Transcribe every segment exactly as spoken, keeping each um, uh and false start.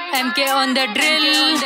M के on the drill.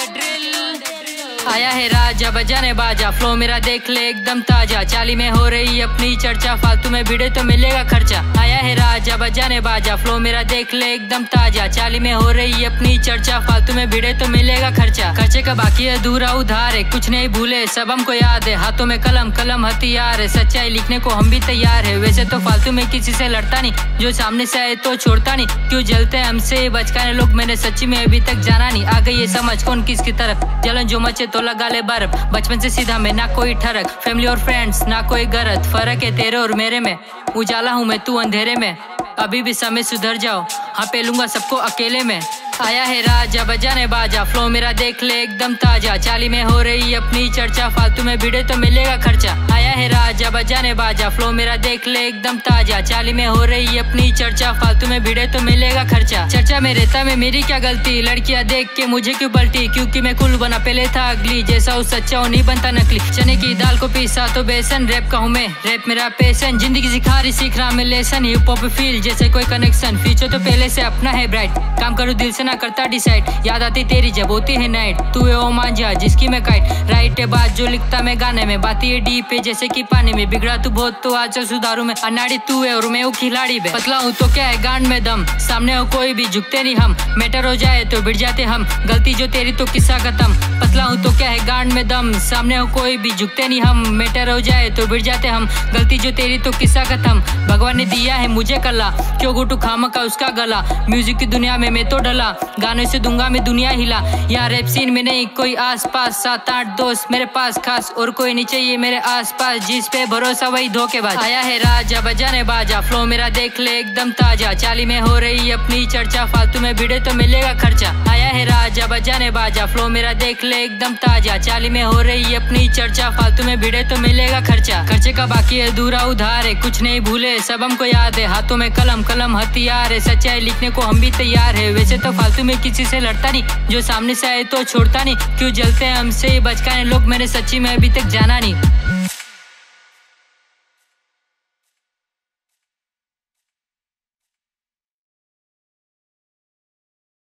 आया है राजा बजाने बाजा, फ्लो मेरा देख ले एकदम ताजा। चाली में हो रही अपनी चर्चा, फालतू में भिड़े तो मिलेगा खर्चा। आया है राजा बजाने बाजा, फ्लो मेरा देख ले एकदम ताजा। चाली में हो रही अपनी चर्चा, फालतू में भिड़े तो मिलेगा खर्चा। खर्चे का बाकी अधूरा उधार है, कुछ नहीं भूले सब हमको याद है। हाथों में कलम कलम हथियार है, सच्चाई लिखने को हम भी तैयार है। वैसे तो फालतू में किसी से लड़ता नहीं, जो सामने से आए तो छोड़ता नहीं। क्यों जलते हमसे बचकाने लोग, मैंने सच्ची में अभी तक जाना नहीं। आ गई ये समझ कौन किसकी तरफ, जलन जो मचे तो लगा ले बर्फ। बचपन से सीधा में ना कोई ठरक, फैमिली और फ्रेंड्स ना कोई गलत। फर्क है तेरे और मेरे में, उजाला हूँ मैं तू अंधेरे में। अभी भी समय सुधर जाओ, हाँ पे लूंगा सबको अकेले में। आया है राजा बजाने बाजा, फ्लो मेरा देख ले एकदम ताजा। चाली में हो रही अपनी चर्चा, फालतू में भिड़े तो मिलेगा खर्चा। आया है राजा बजाने बाजा, फ्लो मेरा देख ले एकदम ताजा। चाली में हो रही अपनी चर्चा, फालतू में भिड़े तो मिलेगा खर्चा। चर्चा में रहता में मेरी क्या गलती, लड़कियां देख के मुझे क्यों पलटी। क्योंकि मैं कुल बना पहले था अगली, जैसा उस सच्चा हो नहीं बनता नकली। चने की दाल को पीसा तो बेसन, रैप का हूँ मैं रैप मेरा पैसन। जिंदगी सिखा रही सीख रहा मैं लेसन, हिप हॉप फील जैसे कोई कनेक्शन। फ्यूचर तो पहले से अपना है ब्राइट, काम करूँ दिल से ना करता डिसाइड। याद आती तेरी जब होती है नाइट, तू है ओ मांझा जिसकी मैं काइट। राइट है बात जो लिखता मैं गाने में, बाती है डीप है जैसे कि पानी में। बिगड़ा तू बहुत तो आज सुधारू मैं, अनाड़ी तू है और मैं हूँ खिलाड़ी बे। पतला हूँ तो क्या है गांड में दम, सामने हो कोई भी झुकते नहीं हम। मैटर हो जाए तो भिड़ जाते हम, गलती जो तेरी तो किस्सा खत्म। पतला हूँ तो क्या है गांड में दम, सामने हो कोई भी झुकते नहीं हम। मैटर हो जाए तो भिड़ जाते हम, गलती जो तेरी तो किस्सा खत्म। भगवान ने दिया है मुझे कला, क्यों घुटू खाम का उसका गला। म्यूजिक की दुनिया में मैं तो डला, गानों से दूंगा मैं दुनिया हिला। यहाँ रैप सीन में नहीं कोई आस पास, सात आठ दोस्त मेरे पास खास, और कोई नहीं चाहिए मेरे आस पास। जिस पे भरोसा वही धोखेबाज। आया है राजा बजाने बाजा, फ्लो मेरा देख ले एकदम ताजा। चाली में हो रही अपनी चर्चा, फालतू में भिड़े तो मिलेगा खर्चा। आया है राजा बजाने बाजा, फ्लो मेरा देख ले एकदम ताजा। चाली में हो रही अपनी चर्चा, फालतू में भिड़े तो मिलेगा खर्चा। खर्चे का बाकी अधूरा उधार है, कुछ नहीं भूले सब हमको याद है। हाथों में कलम कलम हथियार है, सच्चाई लिखने को हम भी तैयार है। वैसे तो फालतू में किसी से लड़ता नहीं, जो सामने से आए तो छोड़ता नहीं। क्यों जलते हैं हमसे बचकाने लोग, मैंने सच्ची में अभी तक जाना नहीं।